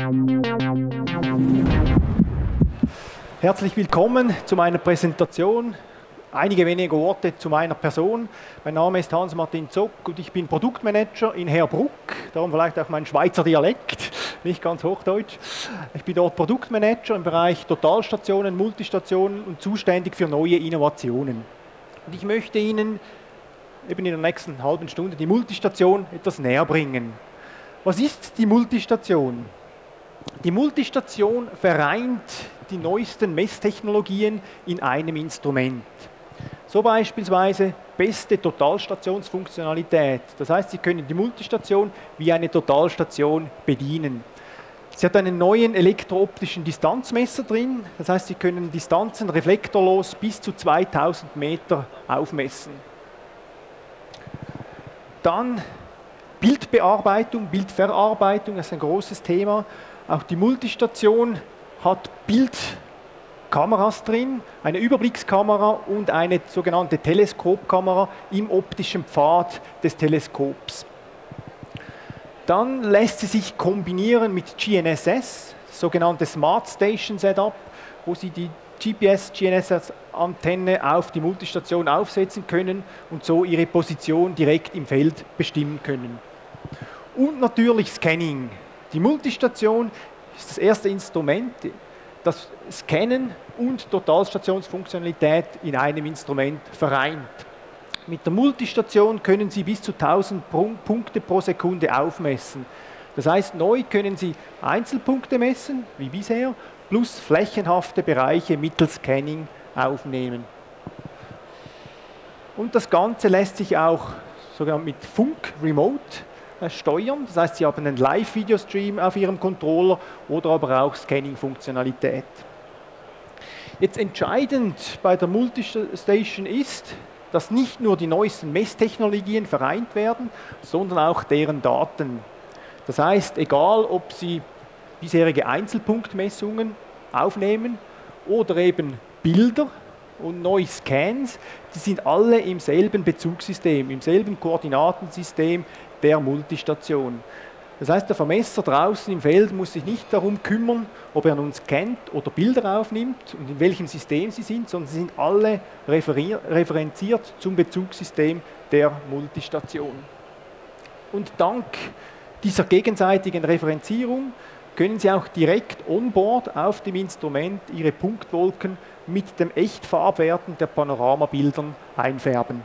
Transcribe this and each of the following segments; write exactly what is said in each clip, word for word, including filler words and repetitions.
Herzlich willkommen zu meiner Präsentation. Einige wenige Worte zu meiner Person. Mein Name ist Hans-Martin Zock und ich bin Produktmanager in Heerbrugg, darum vielleicht auch mein Schweizer Dialekt, nicht ganz Hochdeutsch. Ich bin dort Produktmanager im Bereich Totalstationen, Multistationen und zuständig für neue Innovationen. Und ich möchte Ihnen eben in der nächsten halben Stunde die Multistation etwas näher bringen. Was ist die Multistation? Die Multistation vereint die neuesten Messtechnologien in einem Instrument. So beispielsweise beste Totalstationsfunktionalität. Das heißt, Sie können die Multistation wie eine Totalstation bedienen. Sie hat einen neuen elektrooptischen Distanzmesser drin. Das heißt, Sie können Distanzen reflektorlos bis zu zweitausend Meter aufmessen. Dann Bildbearbeitung, Bildverarbeitung, das ist ein großes Thema. Auch die Multistation hat Bildkameras drin, eine Überblickskamera und eine sogenannte Teleskopkamera im optischen Pfad des Teleskops. Dann lässt sie sich kombinieren mit G N S S, das sogenannte Smart Station Setup, wo Sie die G P S-G N S S-Antenne auf die Multistation aufsetzen können und so Ihre Position direkt im Feld bestimmen können. Und natürlich Scanning. Die Multistation ist das erste Instrument, das Scannen und Totalstationsfunktionalität in einem Instrument vereint. Mit der Multistation können Sie bis zu tausend Punkte pro Sekunde aufmessen. Das heißt, neu können Sie Einzelpunkte messen, wie bisher, plus flächenhafte Bereiche mittels Scanning aufnehmen. Und das Ganze lässt sich auch sogar mit Funk Remote steuern. Das heißt, Sie haben einen Live-Video-Stream auf Ihrem Controller oder aber auch Scanning-Funktionalität. Jetzt entscheidend bei der Multistation ist, dass nicht nur die neuesten Messtechnologien vereint werden, sondern auch deren Daten. Das heißt, egal ob Sie bisherige Einzelpunktmessungen aufnehmen oder eben Bilder und neue Scans, die sind alle im selben Bezugssystem, im selben Koordinatensystem der Multistation. Das heißt, der Vermesser draußen im Feld muss sich nicht darum kümmern, ob er nun scannt oder Bilder aufnimmt und in welchem System sie sind, sondern sie sind alle referenziert zum Bezugssystem der Multistation. Und dank dieser gegenseitigen Referenzierung können Sie auch direkt onboard auf dem Instrument Ihre Punktwolken mit dem Echtfarbwerten der Panoramabildern einfärben.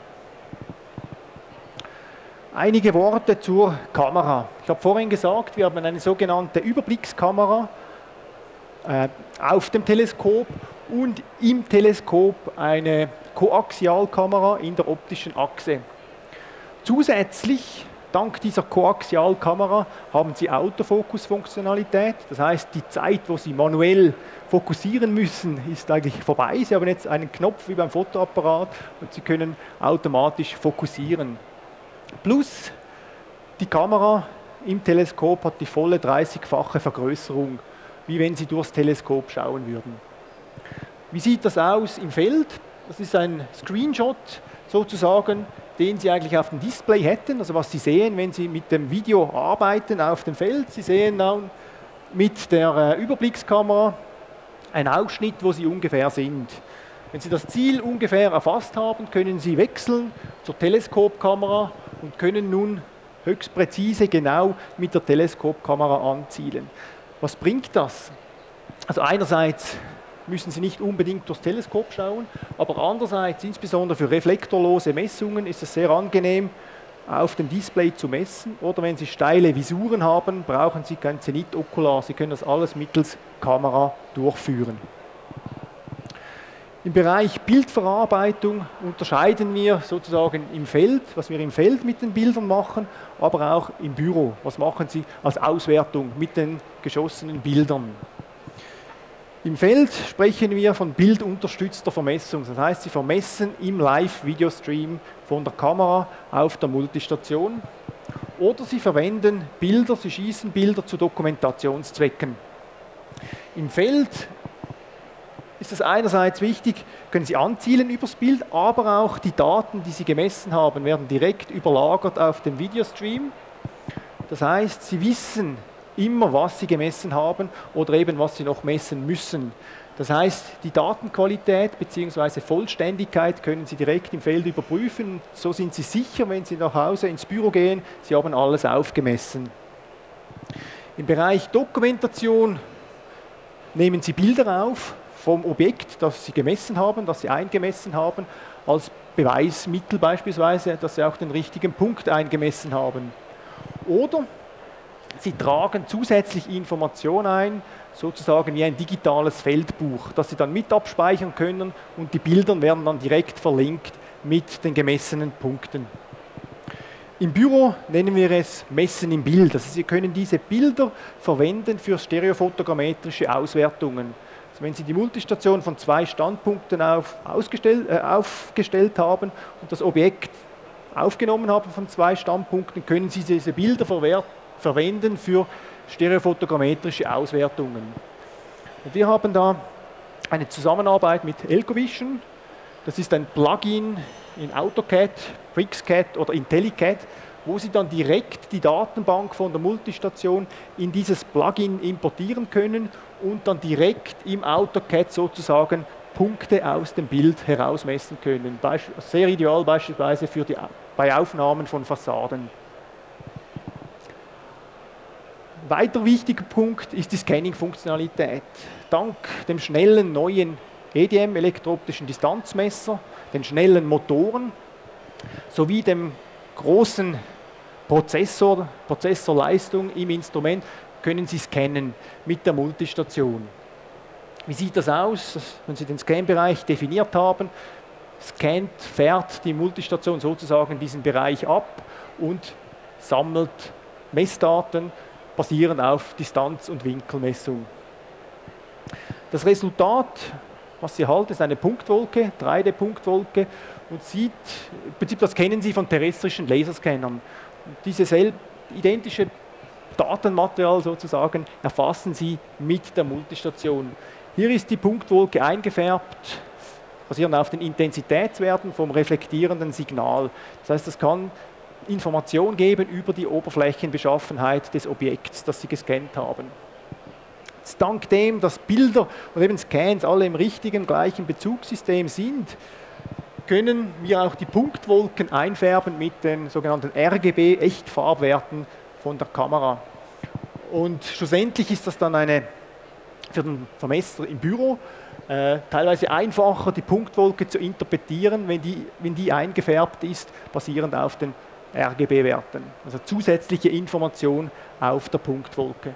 Einige Worte zur Kamera. Ich habe vorhin gesagt, wir haben eine sogenannte Überblickskamera äh, auf dem Teleskop und im Teleskop eine Koaxialkamera in der optischen Achse. Zusätzlich, dank dieser Koaxialkamera, haben Sie Autofokus-Funktionalität. Das heißt, die Zeit, wo Sie manuell fokussieren müssen, ist eigentlich vorbei. Sie haben jetzt einen Knopf wie beim Fotoapparat und Sie können automatisch fokussieren. Plus, die Kamera im Teleskop hat die volle dreißigfache Vergrößerung, wie wenn Sie durchs Teleskop schauen würden. Wie sieht das aus im Feld? Das ist ein Screenshot sozusagen, den Sie eigentlich auf dem Display hätten, also was Sie sehen, wenn Sie mit dem Video arbeiten auf dem Feld. Sie sehen dann mit der Überblickskamera einen Ausschnitt, wo Sie ungefähr sind. Wenn Sie das Ziel ungefähr erfasst haben, können Sie wechseln zur Teleskopkamera und können nun höchst präzise genau mit der Teleskopkamera anzielen. Was bringt das? Also einerseits müssen Sie nicht unbedingt durchs Teleskop schauen, aber andererseits, insbesondere für reflektorlose Messungen, ist es sehr angenehm, auf dem Display zu messen. Oder wenn Sie steile Visuren haben, brauchen Sie kein Zenit-Okular. Sie können das alles mittels Kamera durchführen. Im Bereich Bildverarbeitung unterscheiden wir sozusagen im Feld, was wir im Feld mit den Bildern machen, aber auch im Büro. Was machen Sie als Auswertung mit den geschossenen Bildern? Im Feld sprechen wir von bildunterstützter Vermessung. Das heißt, Sie vermessen im Live-Videostream von der Kamera auf der Multistation. Oder Sie verwenden Bilder, Sie schießen Bilder zu Dokumentationszwecken. Im Feld ist es einerseits wichtig, können Sie anzielen übers Bild, aber auch die Daten, die Sie gemessen haben, werden direkt überlagert auf den Videostream. Das heißt, Sie wissen, immer, was Sie gemessen haben oder eben, was Sie noch messen müssen. Das heißt, die Datenqualität bzw. Vollständigkeit können Sie direkt im Feld überprüfen. So sind Sie sicher, wenn Sie nach Hause ins Büro gehen, Sie haben alles aufgemessen. Im Bereich Dokumentation nehmen Sie Bilder auf vom Objekt, das Sie gemessen haben, das Sie eingemessen haben, als Beweismittel beispielsweise, dass Sie auch den richtigen Punkt eingemessen haben. Oder Sie tragen zusätzlich Informationen ein, sozusagen wie ein digitales Feldbuch, das Sie dann mit abspeichern können und die Bilder werden dann direkt verlinkt mit den gemessenen Punkten. Im Büro nennen wir es Messen im Bild. Also Sie können diese Bilder verwenden für stereofotogrammetrische Auswertungen. Also wenn Sie die Multistation von zwei Standpunkten auf, ausgestellt, äh, aufgestellt haben und das Objekt aufgenommen haben von zwei Standpunkten, können Sie diese Bilder verwerten verwenden für stereofotogrammetrische Auswertungen. Und wir haben da eine Zusammenarbeit mit Elcovision. Das ist ein Plugin in AutoCAD, QuickSCAD oder IntelliCAD, wo Sie dann direkt die Datenbank von der Multistation in dieses Plugin importieren können und dann direkt im AutoCAD sozusagen Punkte aus dem Bild herausmessen können. Sehr ideal beispielsweise für die, bei Aufnahmen von Fassaden. Weiter wichtiger Punkt ist die Scanning-Funktionalität. Dank dem schnellen neuen E D M, elektrooptischen Distanzmesser, den schnellen Motoren sowie dem großen Prozessor, Prozessorleistung im Instrument können Sie scannen mit der Multistation. Wie sieht das aus, wenn Sie den Scan-Bereich definiert haben? Scannt, fährt die Multistation sozusagen diesen Bereich ab und sammelt Messdaten basierend auf Distanz- und Winkelmessung. Das Resultat, was Sie erhalten, ist eine Punktwolke, drei D Punktwolke und sieht, im Prinzip das kennen Sie von terrestrischen Laserscannern. Und dieses identische Datenmaterial sozusagen erfassen Sie mit der Multistation. Hier ist die Punktwolke eingefärbt, basierend auf den Intensitätswerten vom reflektierenden Signal. Das heißt, das kann Information geben über die Oberflächenbeschaffenheit des Objekts, das Sie gescannt haben. Jetzt dank dem, dass Bilder und eben Scans alle im richtigen, gleichen Bezugssystem sind, können wir auch die Punktwolken einfärben mit den sogenannten R G B-Echtfarbwerten von der Kamera. Und schlussendlich ist das dann eine, für den Vermesser im Büro äh, teilweise einfacher, die Punktwolke zu interpretieren, wenn die, wenn die eingefärbt ist, basierend auf den R G B-Werten, also zusätzliche Information auf der Punktwolke.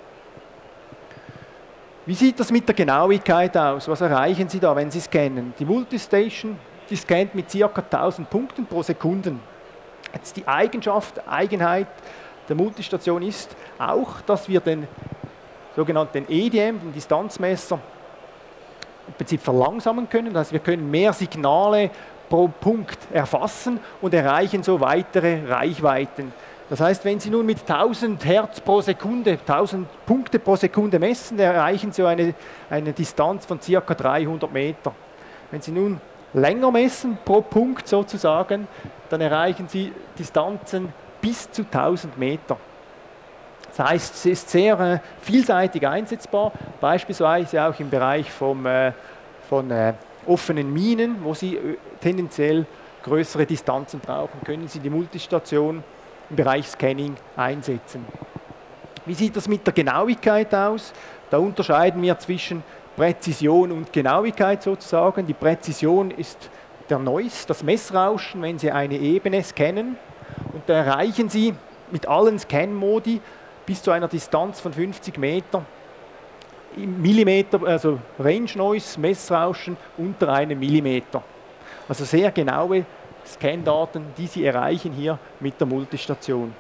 Wie sieht das mit der Genauigkeit aus? Was erreichen Sie da, wenn Sie scannen? Die Multistation, die scannt mit ca. tausend Punkten pro Sekunde. Jetzt die Eigenschaft, Eigenheit der Multistation ist auch, dass wir den sogenannten E D M, den Distanzmesser, im Prinzip verlangsamen können. Das heißt, wir können mehr Signale pro Punkt erfassen und erreichen so weitere Reichweiten. Das heißt, wenn Sie nun mit tausend Hertz pro Sekunde, tausend Punkte pro Sekunde messen, erreichen Sie eine, eine Distanz von ca. dreihundert Meter. Wenn Sie nun länger messen, pro Punkt sozusagen, dann erreichen Sie Distanzen bis zu tausend Meter. Das heißt, es ist sehr äh, vielseitig einsetzbar, beispielsweise auch im Bereich vom, äh, von äh, offenen Minen, wo Sie äh, tendenziell größere Distanzen brauchen, können Sie die Multistation im Bereich Scanning einsetzen. Wie sieht das mit der Genauigkeit aus? Da unterscheiden wir zwischen Präzision und Genauigkeit sozusagen. Die Präzision ist der Noise, das Messrauschen, wenn Sie eine Ebene scannen. Und da erreichen Sie mit allen Scan-Modi bis zu einer Distanz von fünfzig Meter im Millimeter, also Range Noise, Messrauschen unter einem Millimeter. Also sehr genaue Scan-Daten, die Sie erreichen hier mit der Multistation.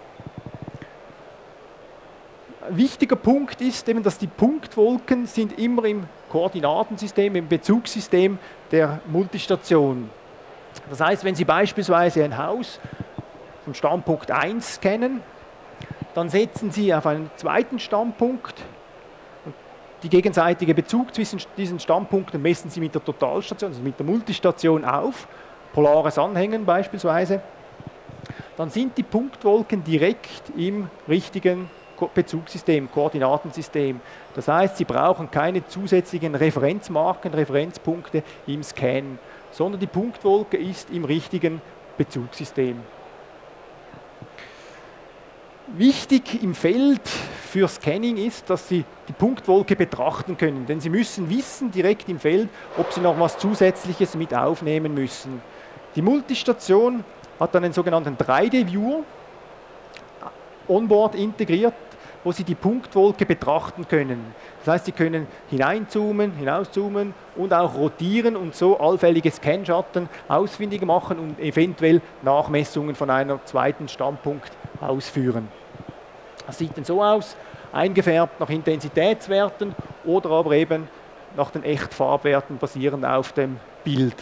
Ein wichtiger Punkt ist eben, dass die Punktwolken sind immer im Koordinatensystem, im Bezugssystem der Multistation. Das heißt, wenn Sie beispielsweise ein Haus vom Standpunkt eins scannen, dann setzen Sie auf einen zweiten Standpunkt. Die gegenseitige Bezug zwischen diesen Standpunkten messen Sie mit der Totalstation, also mit der Multistation auf, polares Anhängen beispielsweise. Dann sind die Punktwolken direkt im richtigen Bezugssystem, Koordinatensystem. Das heißt, Sie brauchen keine zusätzlichen Referenzmarken, Referenzpunkte im Scan, sondern die Punktwolke ist im richtigen Bezugssystem. Wichtig im Feld für Scanning ist, dass Sie die Punktwolke betrachten können, denn Sie müssen wissen direkt im Feld, ob Sie noch etwas Zusätzliches mit aufnehmen müssen. Die Multistation hat einen sogenannten drei D Viewer onboard integriert, wo Sie die Punktwolke betrachten können. Das heißt, Sie können hineinzoomen, hinauszoomen und auch rotieren und so allfällige Scanschatten ausfindig machen und eventuell Nachmessungen von einem zweiten Standpunkt ausführen. Das sieht dann so aus, eingefärbt nach Intensitätswerten oder aber eben nach den Echtfarbwerten basierend auf dem Bild.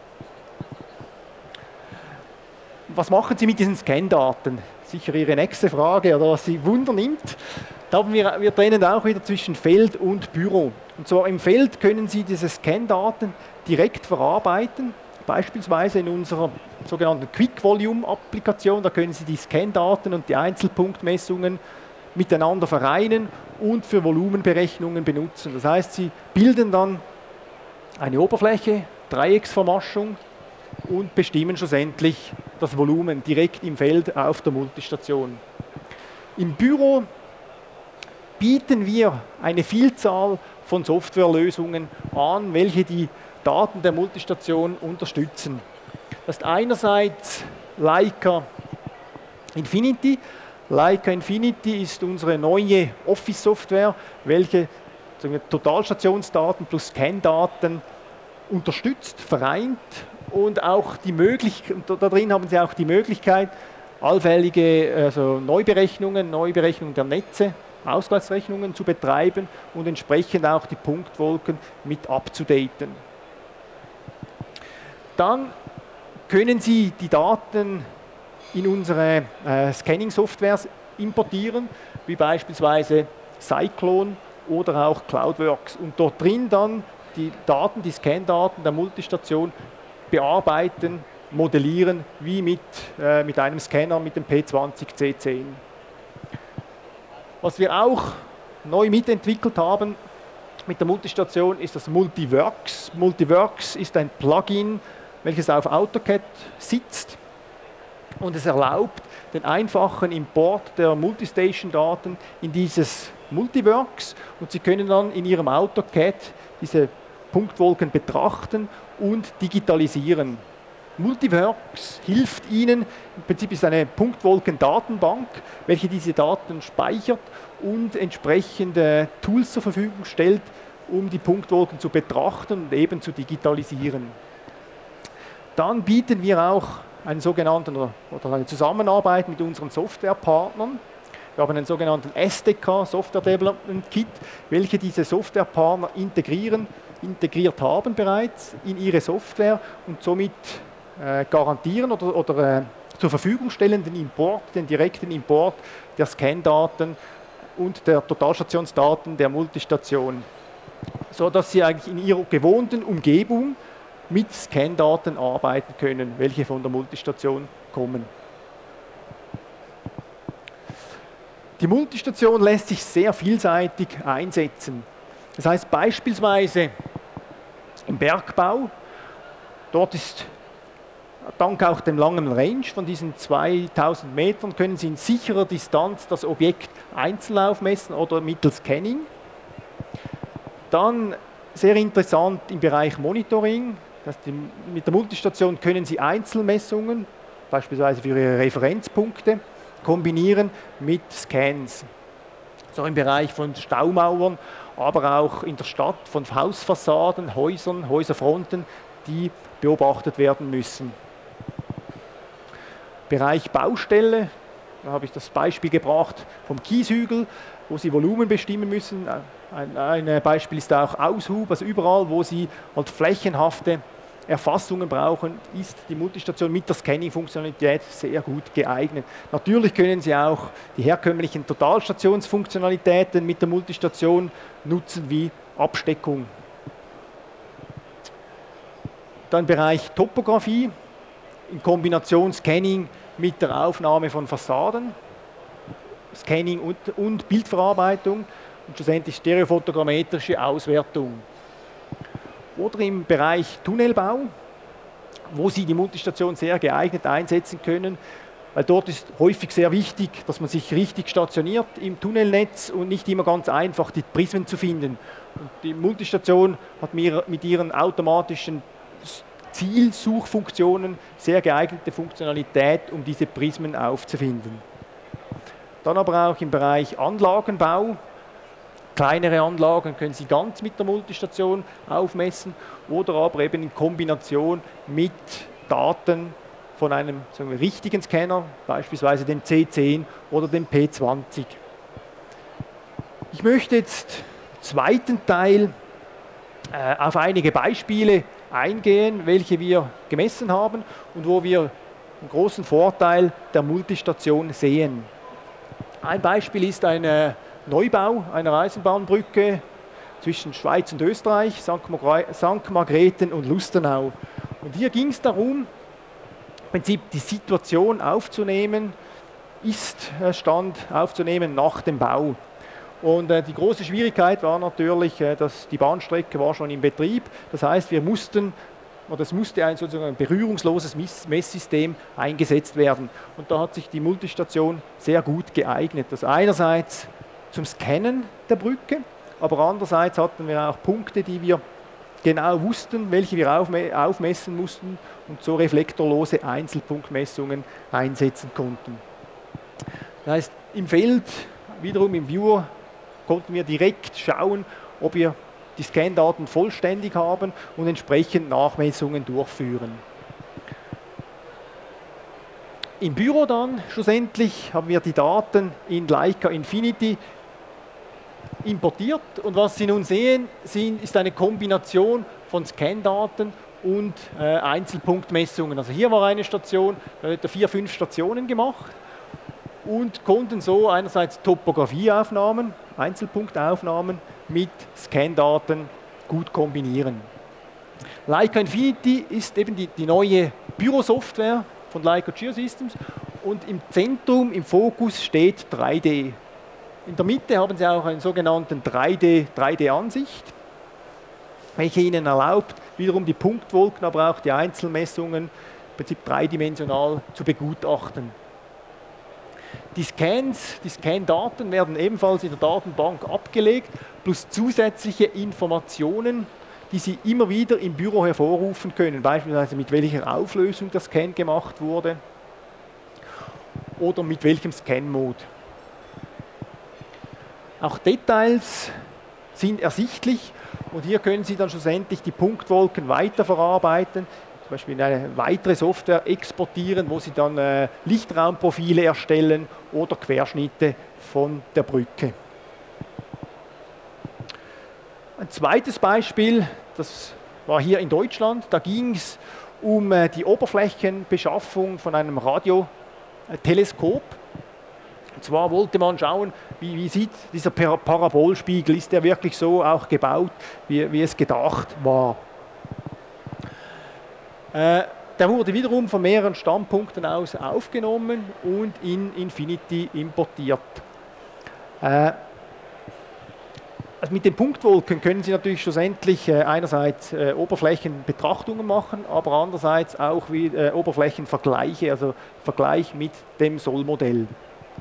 Was machen Sie mit diesen Scan-Daten? Sicher Ihre nächste Frage oder was Sie Wunder nimmt. Da haben wir, wir trennen auch wieder zwischen Feld und Büro. Und zwar im Feld können Sie diese Scan-Daten direkt verarbeiten, beispielsweise in unserer sogenannten Quick-Volume-Applikation. Da können Sie die Scan-Daten und die Einzelpunktmessungen miteinander vereinen und für Volumenberechnungen benutzen. Das heißt, Sie bilden dann eine Oberfläche, Dreiecksvermaschung und bestimmen schlussendlich das Volumen direkt im Feld auf der Multistation. Im Büro bieten wir eine Vielzahl von Softwarelösungen an, welche die Daten der Multistation unterstützen. Das ist einerseits Leica Infinity. Leica Infinity ist unsere neue Office-Software, welche Totalstationsdaten plus Scan-Daten unterstützt, vereint und auch die Möglichkeit, da drin haben Sie auch die Möglichkeit, allfällige also Neuberechnungen, Neuberechnungen der Netze, Ausgleichsrechnungen zu betreiben und entsprechend auch die Punktwolken mit abzudaten. Dann können Sie die Daten in unsere äh, Scanning-Softwares importieren, wie beispielsweise Cyclone oder auch Cloudworks. Und dort drin dann die Daten, die Scan-Daten der Multistation bearbeiten, modellieren, wie mit, äh, mit einem Scanner mit dem P zwanzig C zehn. Was wir auch neu mitentwickelt haben mit der Multistation ist das Multiworks. Multiworks ist ein Plugin, welches auf AutoCAD sitzt und es erlaubt den einfachen Import der Multistation-Daten in dieses Multiworks und Sie können dann in Ihrem AutoCAD diese Punktwolken betrachten und digitalisieren. Multiworks hilft Ihnen, im Prinzip ist eine Punktwolken-Datenbank, welche diese Daten speichert und entsprechende Tools zur Verfügung stellt, um die Punktwolken zu betrachten und eben zu digitalisieren. Dann bieten wir auch einen sogenannten oder eine Zusammenarbeit mit unseren Softwarepartnern. Wir haben einen sogenannten S D K, Software Development Kit, welche diese Softwarepartner integrieren, integriert haben bereits in ihre Software und somit äh, garantieren oder, oder äh, zur Verfügung stellen den Import, den direkten Import der Scan-Daten und der Totalstationsdaten der Multistation, sodass Sie eigentlich in Ihrer gewohnten Umgebung mit Scan-Daten arbeiten können, welche von der Multistation kommen. Die Multistation lässt sich sehr vielseitig einsetzen. Das heißt beispielsweise im Bergbau, dort ist dank auch dem langen Range von diesen zweitausend Metern können Sie in sicherer Distanz das Objekt einzeln aufmessen oder mittels Scanning. Dann sehr interessant im Bereich Monitoring. Das heißt, mit der Multistation können Sie Einzelmessungen, beispielsweise für Ihre Referenzpunkte, kombinieren mit Scans. So im Bereich von Staumauern, aber auch in der Stadt von Hausfassaden, Häusern, Häuserfronten, die beobachtet werden müssen. Bereich Baustelle, da habe ich das Beispiel gebracht vom Kieshügel, wo Sie Volumen bestimmen müssen. Ein, ein Beispiel ist auch Aushub, also überall, wo Sie halt flächenhafte Erfassungen brauchen, ist die Multistation mit der Scanning-Funktionalität sehr gut geeignet. Natürlich können Sie auch die herkömmlichen Totalstationsfunktionalitäten mit der Multistation nutzen, wie Absteckung. Dann Bereich Topographie, in Kombination Scanning mit der Aufnahme von Fassaden. Scanning und, und Bildverarbeitung und schlussendlich stereofotogrammetrische Auswertung. Oder im Bereich Tunnelbau, wo Sie die Multistation sehr geeignet einsetzen können, weil dort ist häufig sehr wichtig, dass man sich richtig stationiert im Tunnelnetz und nicht immer ganz einfach die Prismen zu finden. Und die Multistation hat mit ihren automatischen Zielsuchfunktionen sehr geeignete Funktionalität, um diese Prismen aufzufinden. Dann aber auch im Bereich Anlagenbau. Kleinere Anlagen können Sie ganz mit der Multistation aufmessen oder aber eben in Kombination mit Daten von einem sagen wir, richtigen Scanner, beispielsweise dem C zehn oder dem P zwanzig. Ich möchte jetzt im zweiten Teil äh, auf einige Beispiele eingehen, welche wir gemessen haben und wo wir einen großen Vorteil der Multistation sehen. Ein Beispiel ist ein äh, Neubau einer Eisenbahnbrücke zwischen Schweiz und Österreich, Sankt Margrethen und Lustenau. Und hier ging es darum, im Prinzip die Situation aufzunehmen, Ist-Stand aufzunehmen nach dem Bau. Und äh, die große Schwierigkeit war natürlich, äh, dass die Bahnstrecke war schon in Betrieb. Das heißt, wir mussten, oder es musste ein sozusagen berührungsloses Messsystem eingesetzt werden. Und da hat sich die Multistation sehr gut geeignet. Also einerseits zum Scannen der Brücke, aber andererseits hatten wir auch Punkte, die wir genau wussten, welche wir aufmessen mussten und so reflektorlose Einzelpunktmessungen einsetzen konnten. Das heißt, im Feld, wiederum im Viewer, konnten wir direkt schauen, ob wir die Scandaten vollständig haben und entsprechend Nachmessungen durchführen. Im Büro dann schlussendlich haben wir die Daten in Leica Infinity importiert und was Sie nun sehen, ist eine Kombination von Scandaten und äh, Einzelpunktmessungen. Also hier war eine Station, wir haben vier, fünf Stationen gemacht und konnten so einerseits Topografieaufnahmen, Einzelpunktaufnahmen mit Scandaten gut kombinieren. Leica Infinity ist eben die, die neue Bürosoftware von Leica Geosystems und im Zentrum, im Fokus steht drei D. In der Mitte haben Sie auch einen sogenannten drei D-Ansicht, welche Ihnen erlaubt, wiederum die Punktwolken, aber auch die Einzelmessungen im Prinzip dreidimensional zu begutachten. Die Scans, die Scan-Daten werden ebenfalls in der Datenbank abgelegt, plus zusätzliche Informationen, die Sie immer wieder im Büro hervorrufen können, beispielsweise mit welcher Auflösung der Scan gemacht wurde oder mit welchem Scan-Mode. Auch Details sind ersichtlich und hier können Sie dann schlussendlich die Punktwolken weiterverarbeiten, zum Beispiel in eine weitere Software exportieren, wo Sie dann äh, Lichtraumprofile erstellen oder Querschnitte von der Brücke. Ein zweites Beispiel, das war hier in Deutschland, da ging es um äh, die Oberflächenbeschaffung von einem Radioteleskop. Und zwar wollte man schauen, wie, wie sieht dieser Parabolspiegel, ist der wirklich so auch gebaut, wie, wie es gedacht war. Äh, der wurde wiederum von mehreren Standpunkten aus aufgenommen und in Infinity importiert. Äh, also mit den Punktwolken können Sie natürlich schlussendlich äh, einerseits äh, Oberflächenbetrachtungen machen, aber andererseits auch wie, äh, Oberflächenvergleiche, also Vergleich mit dem Sollmodell.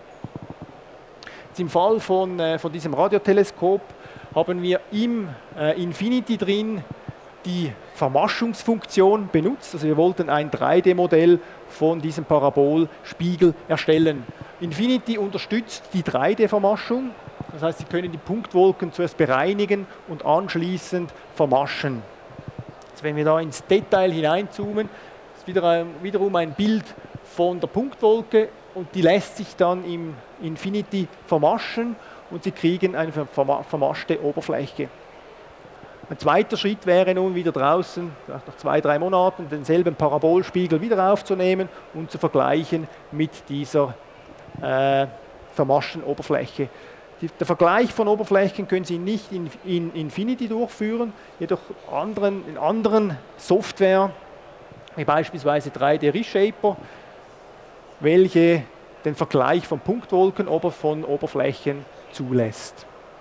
Im Fall von, äh, von diesem Radioteleskop haben wir im äh, Infinity drin die Vermaschungsfunktion benutzt. Also wir wollten ein drei D-Modell von diesem Parabolspiegel erstellen. Infinity unterstützt die drei D-Vermaschung. Das heißt, Sie können die Punktwolken zuerst bereinigen und anschließend vermaschen. Also wenn wir da ins Detail hineinzoomen, ist wieder, wiederum ein Bild von der Punktwolke und die lässt sich dann im Infinity vermaschen und Sie kriegen eine vermaschte Oberfläche. Ein zweiter Schritt wäre nun wieder draußen, nach zwei, drei Monaten, denselben Parabolspiegel wieder aufzunehmen und zu vergleichen mit dieser äh, vermaschten Oberfläche. Die, der Vergleich von Oberflächen können Sie nicht in, in Infinity durchführen, jedoch anderen, in anderen Software, wie beispielsweise drei D Reshaper, welche den Vergleich von Punktwolken oder von Oberflächen zulässt.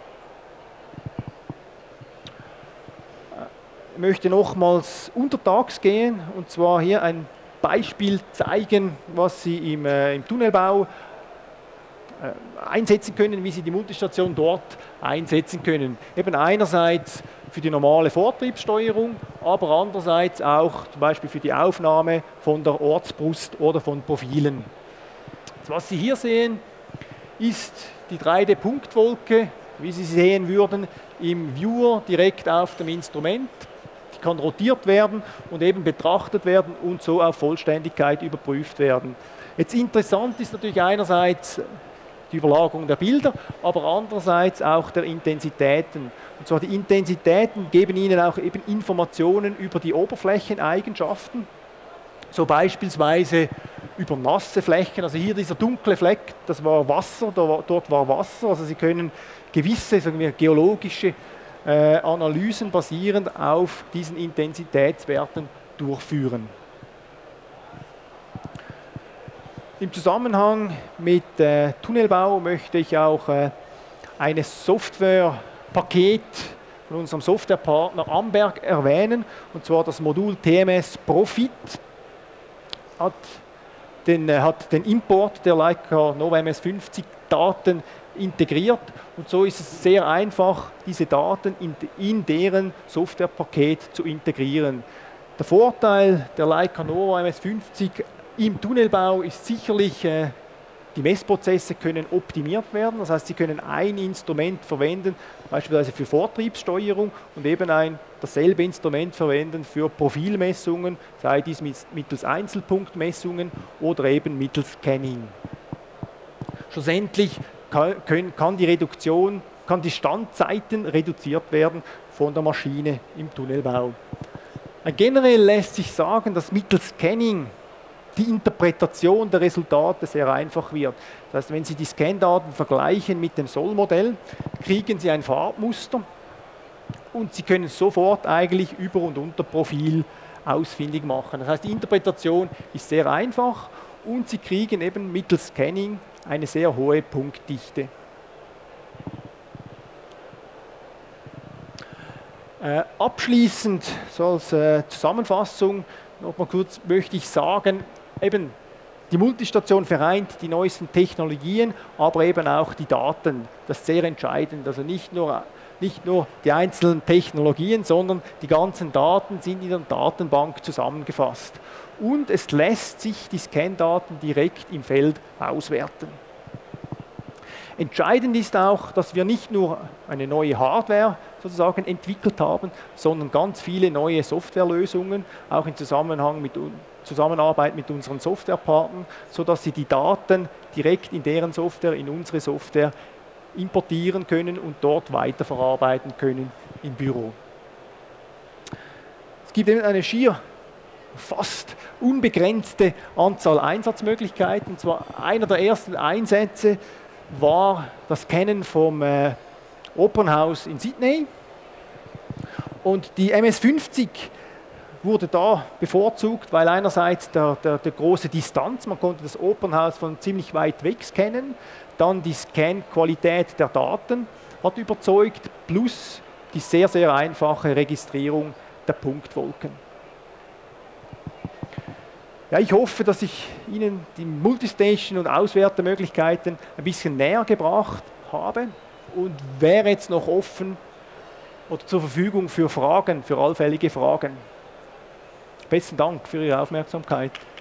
Ich möchte nochmals untertags gehen und zwar hier ein Beispiel zeigen, was Sie im, äh, im Tunnelbau äh, einsetzen können, wie Sie die Multistation dort einsetzen können. Eben einerseits für die normale Vortriebssteuerung, aber andererseits auch zum Beispiel für die Aufnahme von der Ortsbrust oder von Profilen. Also was Sie hier sehen, ist die drei D-Punktwolke, wie Sie sehen würden, im Viewer direkt auf dem Instrument. Die kann rotiert werden und eben betrachtet werden und so auf Vollständigkeit überprüft werden. Jetzt interessant ist natürlich einerseits die Überlagerung der Bilder, aber andererseits auch der Intensitäten. Und zwar die Intensitäten geben Ihnen auch eben Informationen über die Oberflächeneigenschaften, so beispielsweise über nasse Flächen. Also hier dieser dunkle Fleck, das war Wasser, dort war Wasser. Also Sie können gewisse, sagen wir, geologische Äh, Analysen basierend auf diesen Intensitätswerten durchführen. Im Zusammenhang mit äh, Tunnelbau möchte ich auch äh, ein Softwarepaket von unserem Softwarepartner Amberg erwähnen, und zwar das Modul T M S Profit. Hat den, äh, hat den Import der Leica Nova M S fünfzig Daten integriert und so ist es sehr einfach, diese Daten in, in deren Softwarepaket zu integrieren. Der Vorteil der Leica Nova M S fünfzig im Tunnelbau ist sicherlich, äh, die Messprozesse können optimiert werden, das heißt, Sie können ein Instrument verwenden, beispielsweise für Vortriebssteuerung und eben ein dasselbe Instrument verwenden für Profilmessungen, sei dies mittels Einzelpunktmessungen oder eben mittels Scanning. Schlussendlich Kann, kann die Reduktion, kann die Standzeiten reduziert werden von der Maschine im Tunnelbau. Generell lässt sich sagen, dass mittels Scanning die Interpretation der Resultate sehr einfach wird. Das heißt, wenn Sie die Scandaten vergleichen mit dem Sollmodell, kriegen Sie ein Farbmuster und Sie können sofort eigentlich Über- und Unterprofil ausfindig machen. Das heißt, die Interpretation ist sehr einfach und Sie kriegen eben mittels Scanning eine sehr hohe Punktdichte. Äh, abschließend, so als äh, Zusammenfassung, noch mal kurz möchte ich sagen, eben die Multistation vereint die neuesten Technologien, aber eben auch die Daten. Das ist sehr entscheidend. Also nicht nur, nicht nur die einzelnen Technologien, sondern die ganzen Daten sind in der Datenbank zusammengefasst. Und es lässt sich die Scan-Daten direkt im Feld auswerten. Entscheidend ist auch, dass wir nicht nur eine neue Hardware sozusagen entwickelt haben, sondern ganz viele neue Softwarelösungen, auch in Zusammenhang mit, Zusammenarbeit mit unseren Softwarepartnern, sodass sie die Daten direkt in deren Software, in unsere Software importieren können und dort weiterverarbeiten können im Büro. Es gibt eben eine schier fast unbegrenzte Anzahl Einsatzmöglichkeiten. Und zwar einer der ersten Einsätze war das Scannen vom äh, Opernhaus in Sydney. Und die M S fünfzig wurde da bevorzugt, weil einerseits der, der, der große Distanz, man konnte das Opernhaus von ziemlich weit weg scannen, dann die Scan-Qualität der Daten hat überzeugt, plus die sehr, sehr einfache Registrierung der Punktwolken. Ja, ich hoffe, dass ich Ihnen die Multistation- und Auswertemöglichkeiten ein bisschen näher gebracht habe und wäre jetzt noch offen oder zur Verfügung für Fragen, für allfällige Fragen. Besten Dank für Ihre Aufmerksamkeit.